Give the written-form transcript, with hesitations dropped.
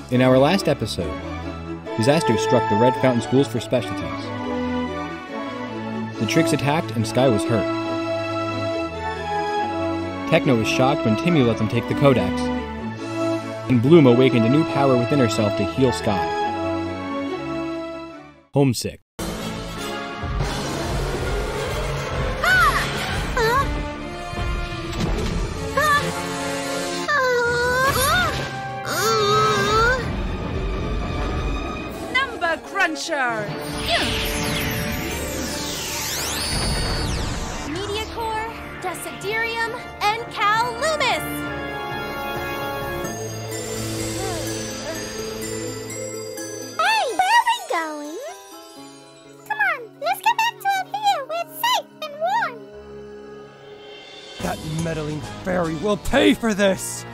In our last episode, disaster struck the Red Fountain schools for specialties. The Tricks attacked and Sky was hurt. Techno was shocked when Timmy let them take the Codex, and Bloom awakened a new power within herself to heal Sky. Homesick. Cruncher! Mediacore, Desiderium, and Cal Loomis! Hey, where are we going? Come on, let's get back to up here where it's safe and warm. That meddling fairy will pay for this!